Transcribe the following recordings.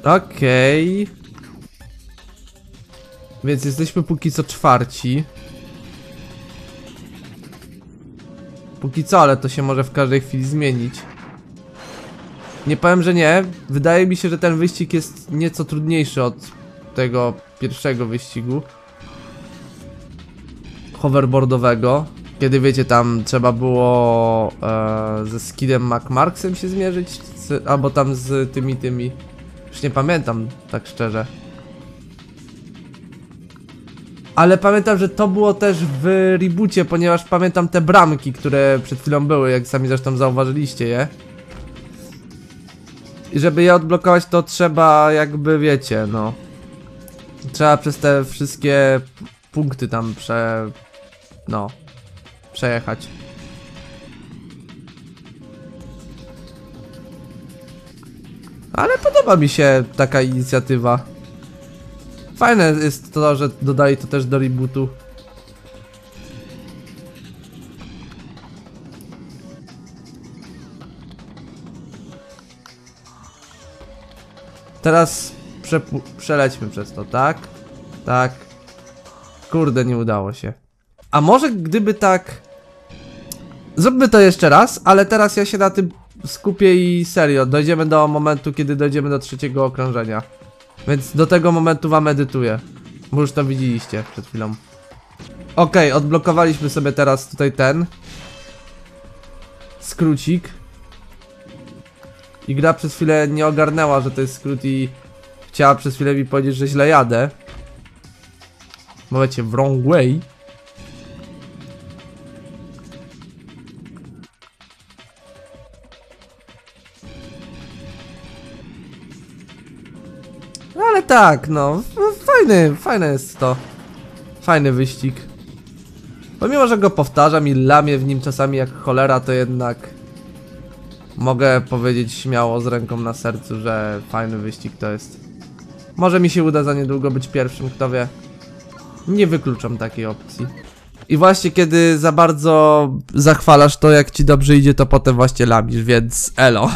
Okej. Więc jesteśmy póki co czwarci. Póki co, ale to się może w każdej chwili zmienić. Nie powiem, że nie. Wydaje mi się, że ten wyścig jest nieco trudniejszy od tego pierwszego wyścigu hoverboardowego. Kiedy wiecie, tam trzeba było ze Skidem McMarksem się zmierzyć, albo tam z tymi. Już nie pamiętam, tak szczerze. Ale pamiętam, że to było też w reboocie, ponieważ pamiętam te bramki, które przed chwilą były, jak sami zresztą zauważyliście je. I żeby je odblokować, to trzeba jakby, wiecie, no. Trzeba przez te wszystkie punkty tam przejechać. Ale podoba mi się taka inicjatywa. Fajne jest to, że dodali to też do rebootu. Teraz przelećmy przez to, tak? Tak. Kurde, nie udało się. A może gdyby tak... Zróbmy to jeszcze raz, ale teraz ja się na tym skupię i serio. Dojdziemy do momentu, kiedy dojdziemy do trzeciego okrążenia. Więc do tego momentu wam edytuję. Bo już to widzieliście przed chwilą. Okej, odblokowaliśmy sobie teraz tutaj ten skrócik. I gra przez chwilę nie ogarnęła, że to jest skrót i chciała przez chwilę mi powiedzieć, że źle jadę. Bo wiecie, wrong way. No ale tak, no, fajny jest to. Fajny wyścig. Pomimo, że go powtarzam i lamię w nim czasami jak cholera, to jednak mogę powiedzieć śmiało z ręką na sercu, że fajny wyścig to jest. Może mi się uda za niedługo być pierwszym, kto wie. Nie wykluczam takiej opcji. I właśnie kiedy za bardzo zachwalasz to, jak ci dobrze idzie, to potem właśnie lamisz, więc elo.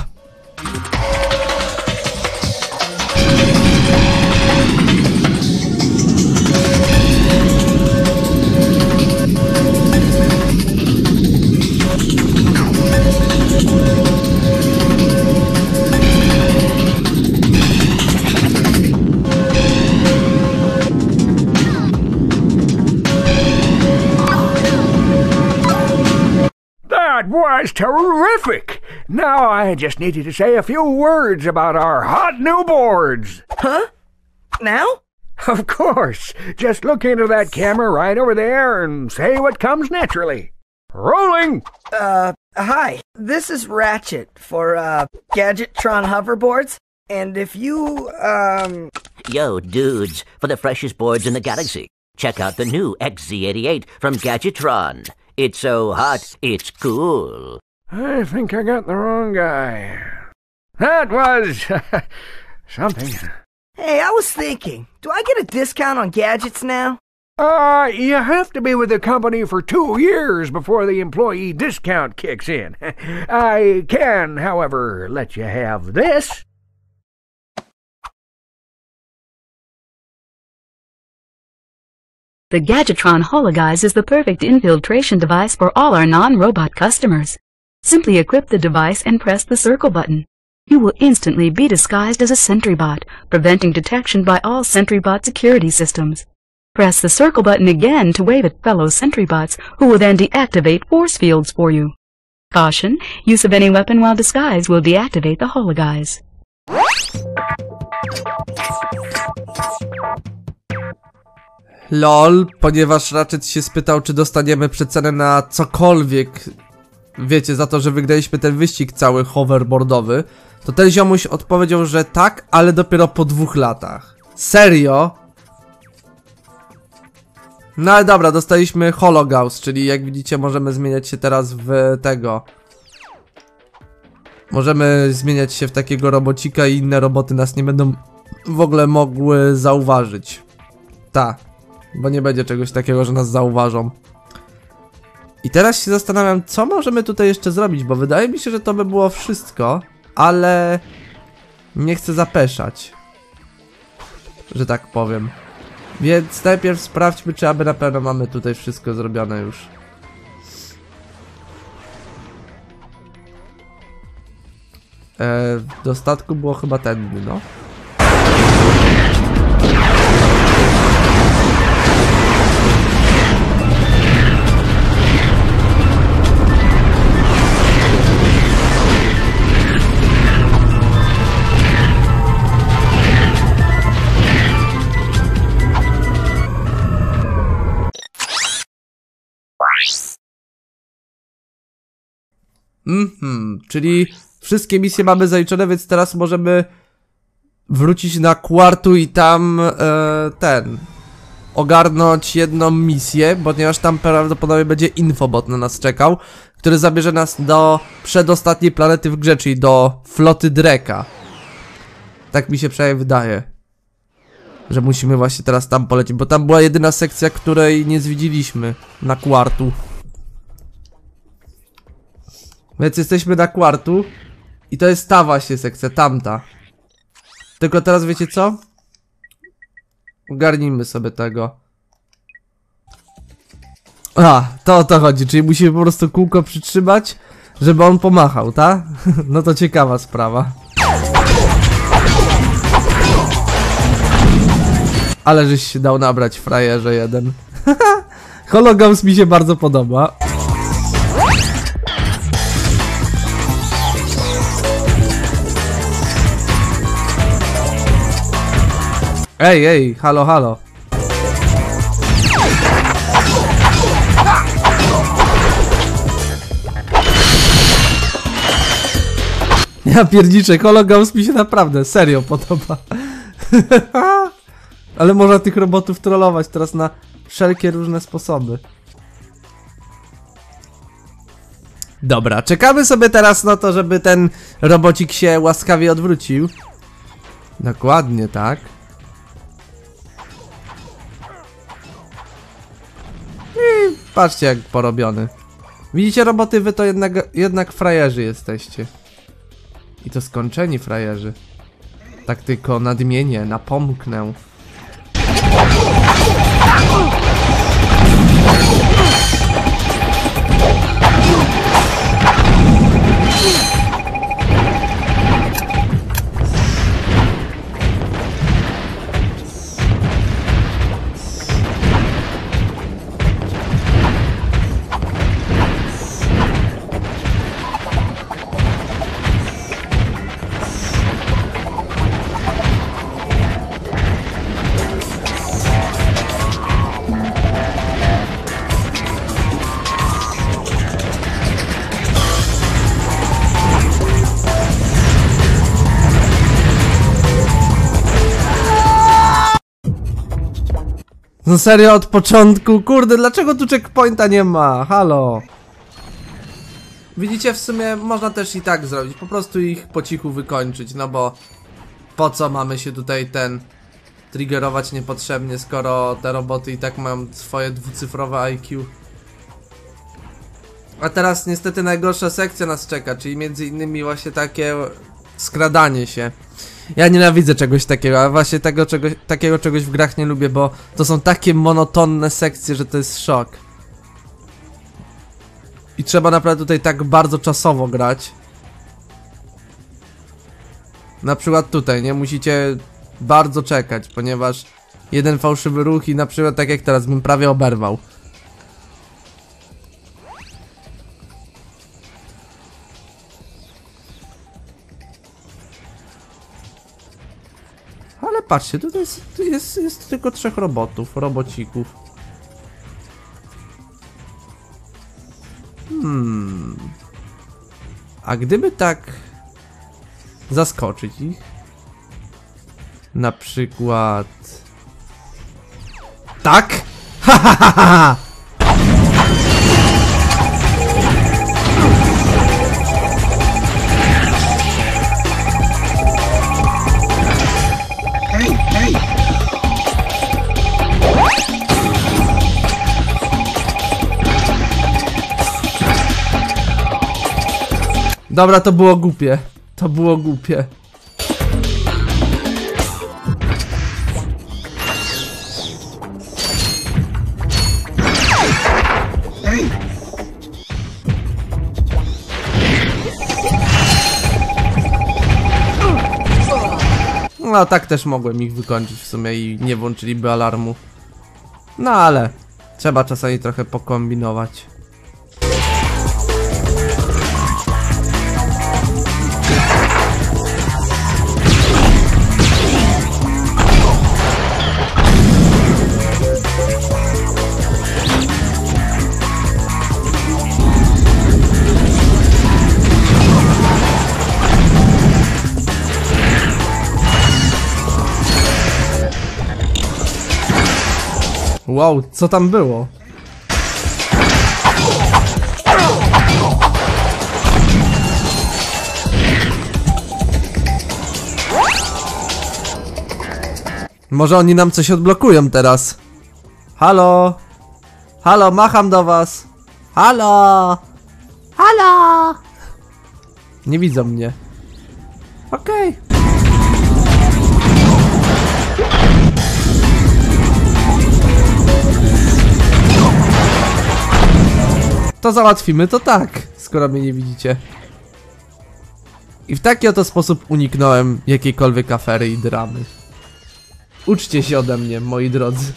That was terrific! Now I just needed to say a few words about our hot new boards. Huh? Now? Of course. Just look into that camera right over there and say what comes naturally. Rolling! Hi. This is Ratchet for, Gadgetron hoverboards. And if you, Yo, dudes, for the freshest boards in the galaxy, check out the new XZ88 from Gadgetron. It's so hot, it's cool. I think I got the wrong guy. That was something. Hey, I was thinking, do I get a discount on gadgets now? You have to be with the company for 2 years before the employee discount kicks in. I can, however, let you have this. The Gadgetron Hologuise is the perfect infiltration device for all our non-robot customers. Simply equip the device and press the circle button. You will instantly be disguised as a SentryBot, preventing detection by all SentryBot security systems. Press the circle button again to wave at fellow SentryBots, who will then deactivate force fields for you. Caution, use of any weapon while disguised will deactivate the Hologuise. LOL, ponieważ Ratchet się spytał, czy dostaniemy przecenę na cokolwiek, wiecie, za to, że wygraliśmy ten wyścig cały hoverboardowy, to ten ziomuś odpowiedział, że tak, ale dopiero po 2 latach. Serio? No ale dobra, dostaliśmy Hologuise, czyli jak widzicie możemy zmieniać się teraz w tego. Możemy zmieniać się w takiego robocika i inne roboty nas nie będą w ogóle mogły zauważyć. Ta. Bo nie będzie czegoś takiego, że nas zauważą. I teraz się zastanawiam, co możemy tutaj jeszcze zrobić, bo wydaje mi się, że to by było wszystko, ale nie chcę zapeszać. że tak powiem. Więc najpierw sprawdźmy, czy aby na pewno mamy tutaj wszystko zrobione już. Do statku było chyba tędy, no. Czyli wszystkie misje mamy zaliczone, więc teraz możemy wrócić na kwartu i tam ogarnąć jedną misję, ponieważ tam prawdopodobnie będzie infobot na nas czekał, który zabierze nas do przedostatniej planety w grze, czyli do floty Dreka. Tak mi się przynajmniej wydaje, że musimy właśnie teraz tam polecieć, bo tam była jedyna sekcja, której nie zwiedziliśmy na kwartu. Więc jesteśmy na kwartu i to jest ta właśnie sekcja, tamta. Tylko teraz wiecie co? Ogarnijmy sobie tego. A, to o to chodzi, czyli musimy po prostu kółko przytrzymać, żeby on pomachał, tak? No to ciekawa sprawa. Ale żeś się dał nabrać, frajerze jeden. Hologams mi się bardzo podoba. Ej, halo, halo. Ja pierniczę, Hologams mi się naprawdę serio podoba. Ale można tych robotów trollować teraz na wszelkie różne sposoby. Dobra, czekamy sobie teraz na to, żeby ten robocik się łaskawie odwrócił. Dokładnie tak. I patrzcie jak porobiony. Widzicie roboty, wy to jednak frajerzy jesteście. I to skończeni frajerzy. Tak tylko nadmienię, napomknę. No serio, od początku? Kurde, dlaczego tu checkpointa nie ma? Halo. Widzicie, w sumie można też i tak zrobić. Po prostu ich po cichu wykończyć, no bo po co mamy się tutaj triggerować niepotrzebnie, skoro te roboty i tak mają swoje dwucyfrowe IQ. A teraz niestety najgorsza sekcja nas czeka, czyli między innymi właśnie takie skradanie się. Ja nienawidzę czegoś takiego, a właśnie takiego czegoś w grach nie lubię, bo to są takie monotonne sekcje, że to jest szok. I trzeba naprawdę tutaj tak bardzo czasowo grać. Na przykład tutaj, nie? Musicie bardzo czekać, ponieważ jeden fałszywy ruch i na przykład tak jak teraz bym prawie oberwał. Ale patrzcie, tutaj jest tylko 3 robocików. A gdyby tak zaskoczyć ich? Na przykład... Tak? Ha ha ha ha! Dobra, to było głupie. To było głupie. No tak też mogłem ich wykończyć w sumie i nie włączyliby alarmu. No ale trzeba czasami trochę pokombinować. Wow, co tam było? Może oni nam coś odblokują teraz. Halo? Halo, macham do was. Halo? Halo? Nie widzą mnie. Okej. To załatwimy to tak, skoro mnie nie widzicie. I w taki oto sposób uniknąłem jakiejkolwiek afery i dramy. Uczcie się ode mnie, moi drodzy.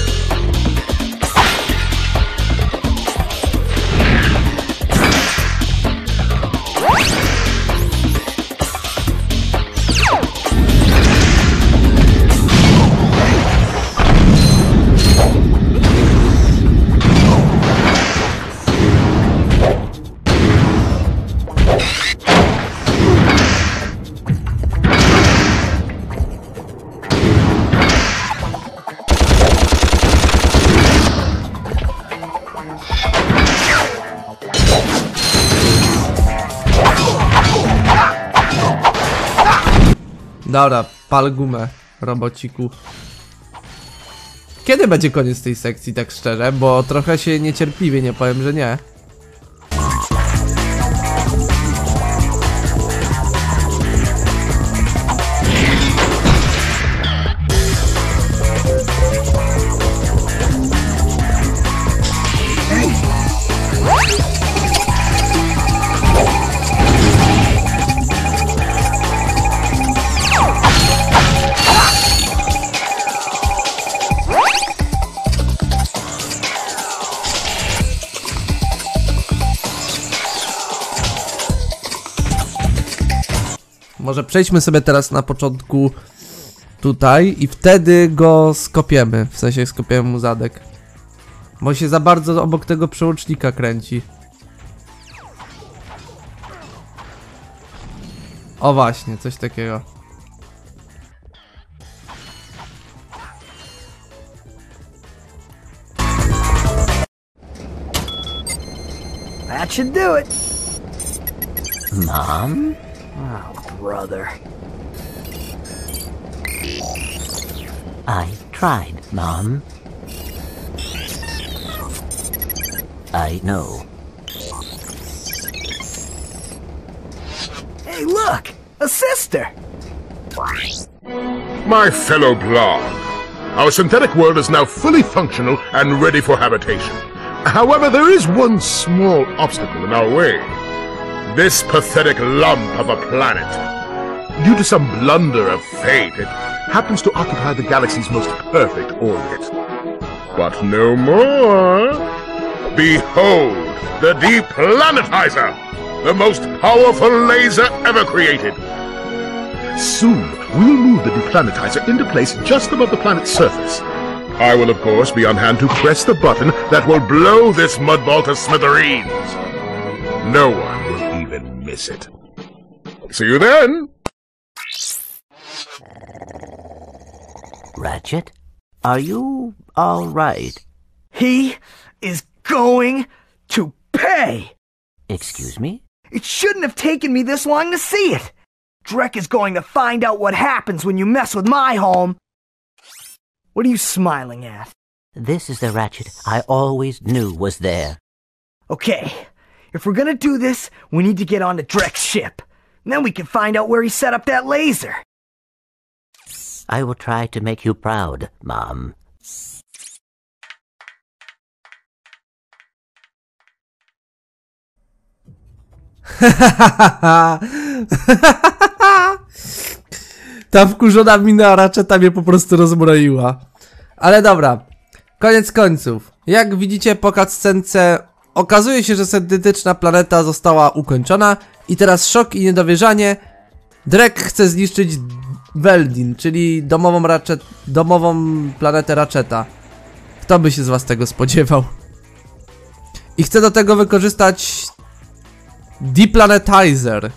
Dobra, pal gumę, robociku. Kiedy będzie koniec tej sekcji, tak szczerze? Bo trochę się niecierpliwie, nie powiem, że nie. Może przejdźmy sobie teraz na początku tutaj i wtedy go skopiemy. W sensie skopiemy mu zadek. Bo się za bardzo obok tego przełącznika kręci. O właśnie, coś takiego. That should do it. Mom? Oh, brother. I tried, Mom. I know. Hey, look! A sister! My fellow Blarg, our synthetic world is now fully functional and ready for habitation. However, there is one small obstacle in our way. This pathetic lump of a planet. Due to some blunder of fate, it happens to occupy the galaxy's most perfect orbit. But no more. Behold, the Deplanetizer, the most powerful laser ever created. Soon, we'll move the Deplanetizer into place just above the planet's surface. I will, of course, be on hand to press the button that will blow this mudball to smithereens. No one will even miss it. See you then! Ratchet, are you all right? He is going to pay! Excuse me? It shouldn't have taken me this long to see it! Drek is going to find out what happens when you mess with my home! What are you smiling at? This is the Ratchet I always knew was there. Okay, if we're gonna do this, we need to get onto Drek's ship. And then we can find out where he set up that laser. I will try to make you proud, Mom. Ta wkurzona mina Ratcheta mnie po prostu rozbroiła. Ale dobra. Koniec końców. Jak widzicie po cutscence, okazuje się, że syntetyczna planeta została ukończona. I teraz szok i niedowierzanie. Drek chce zniszczyć Veldin, czyli domową planetę Ratcheta. Kto by się z was tego spodziewał? I chce do tego wykorzystać Deplanetizer.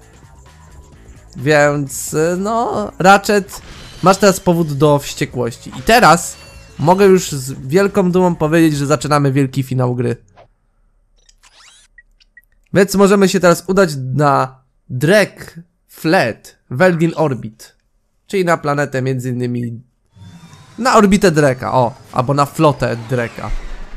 Więc no, Ratchet, masz teraz powód do wściekłości. I teraz mogę już z wielką dumą powiedzieć, że zaczynamy wielki finał gry. Więc możemy się teraz udać na Drek Fleet Veldin Orbit. Czyli na planetę między innymi na orbitę Dreka, o, albo na flotę Dreka.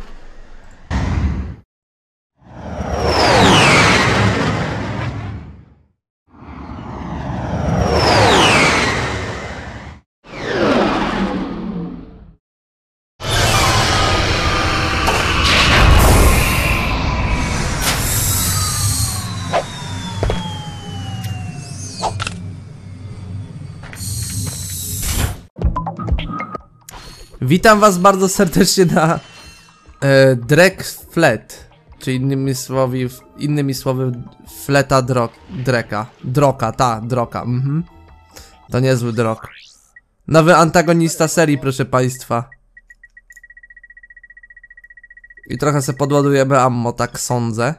Witam was bardzo serdecznie na Drek Fleet, czy innymi słowy Fleta Dreka. Droka. To niezły drog. Nowy antagonista serii, proszę państwa. I trochę sobie podładujemy ammo, tak sądzę.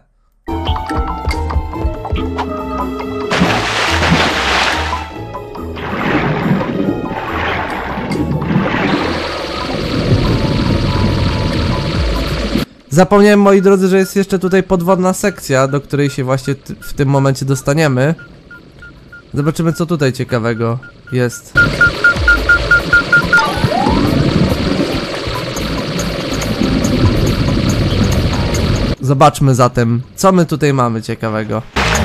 Zapomniałem, moi drodzy, że jest jeszcze tutaj podwodna sekcja, do której się właśnie w tym momencie dostaniemy. Zobaczymy, co tutaj ciekawego jest. Zobaczmy zatem, co my tutaj mamy ciekawego.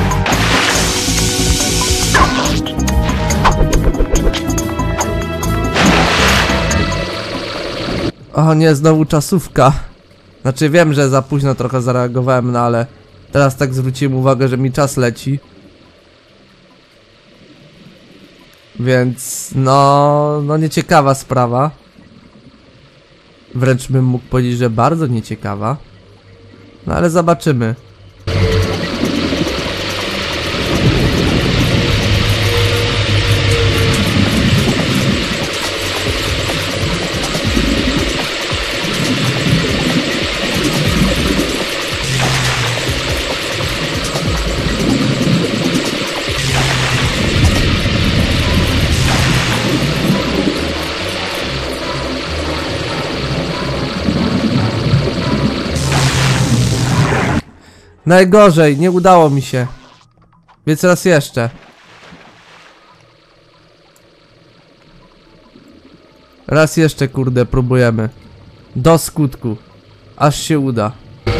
O nie, znowu czasówka. Znaczy wiem, że za późno trochę zareagowałem, no ale teraz tak zwróciłem uwagę, że mi czas leci. Więc no nieciekawa sprawa. Wręcz bym mógł powiedzieć, że bardzo nieciekawa. No ale zobaczymy. Najgorzej, nie udało mi się. Więc raz jeszcze. Raz jeszcze, kurde, próbujemy. Do skutku. Aż się uda.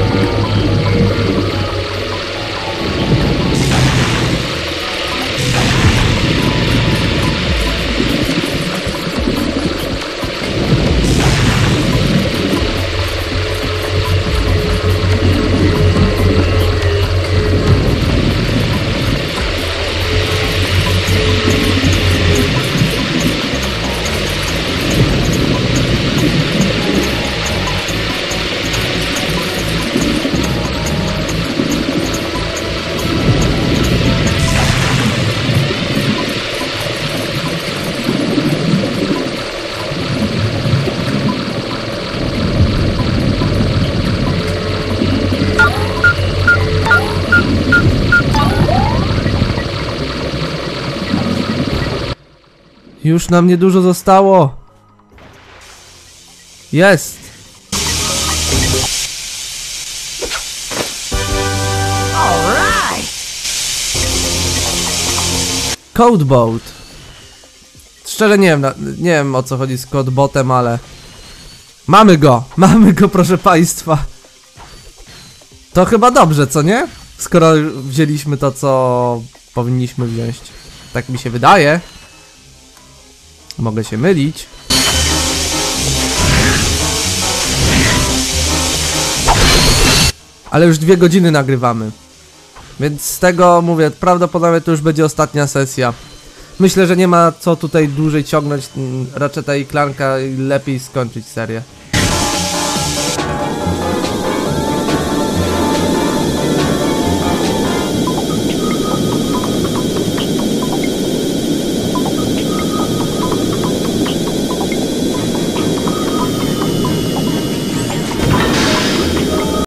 Już nam niedużo zostało. Jest. Codeboat. Szczerze nie wiem o co chodzi z codebotem, ale mamy go, proszę państwa. To chyba dobrze, co nie? Skoro wzięliśmy to, co powinniśmy wziąć. Tak mi się wydaje. Mogę się mylić. Ale już 2 godziny nagrywamy. Więc z tego mówię, prawdopodobnie to już będzie ostatnia sesja. myślę, że nie ma co tutaj dłużej ciągnąć Ratcheta i Clanka i lepiej skończyć serię.